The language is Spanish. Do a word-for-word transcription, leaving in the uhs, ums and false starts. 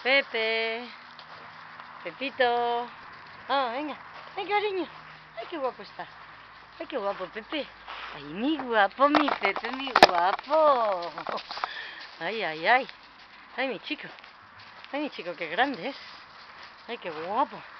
Pepe. Pepito. Ah, venga. Ay, cariño. Ay, qué guapo está. Ay, qué guapo, Pepe. Ay, mi guapo, mi Pepe, mi guapo. Ay, ay, ay. Ay, mi chico. Ay, mi chico, qué grande es. Ay, qué guapo.